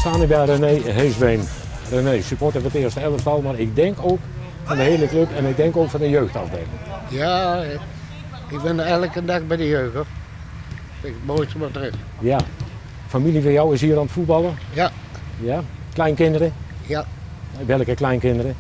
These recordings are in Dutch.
staan hier bij René Heesbeen. René, supporter van het eerste elftal, maar ik denk ook van de hele club en ik denk ook van de jeugdafdeling. Ja, ik ben er elke dag bij de jeugd, hoor. Dat is het mooiste wat er is. Ja. Familie van jou is hier aan het voetballen? Ja. Ja. Kleinkinderen? Ja. Welke kleinkinderen?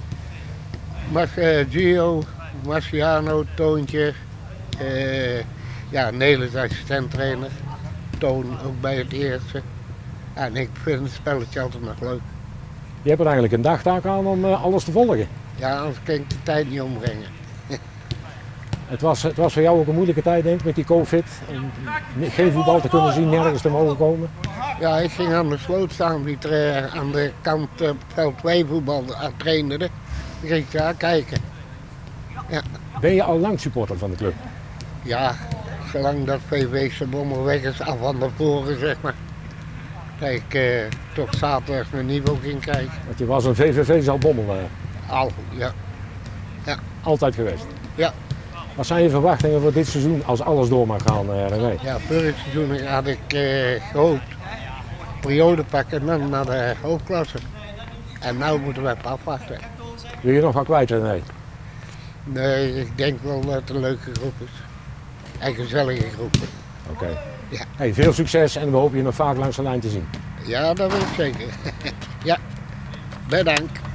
Gio, Marciano, Toontje. Ja, Nederlands assistent-trainer. Toon ook bij het eerste. En ik vind het spelletje altijd nog leuk. Je hebt er eigenlijk een dagtaak aan om alles te volgen. Ja, anders kan ik de tijd niet ombrengen. Het was voor jou ook een moeilijke tijd, denk ik, met die COVID. En geen voetbal te kunnen zien, nergens te mogen komen. Ja, ik ging aan de sloot staan, die aan de kant veld 2 voetbal trainde. Dan ging ik daar kijken. Ja. Ben je al lang supporter van de club? Ja, zolang dat VV zijn bommen weg is, af van de voren, zeg maar. Dat ik toch zaterdag naar niveau ging kijken. Want je was een VVV zal bommel. Al, ja. Ja. Altijd geweest? Ja. Wat zijn je verwachtingen voor dit seizoen als alles door mag gaan, René? Ja, vorig seizoen had ik gehoopt periode pakken en dan naar de hoofdklasse. En nu moeten we even afwachten. Wil je nog wat kwijt, René? Nee, ik denk wel dat het een leuke groep is. En gezellige groep. Oké. Ja. Hey, veel succes en we hopen je nog vaak langs de lijn te zien. Ja, dat wil ik zeker. Ja, bedankt.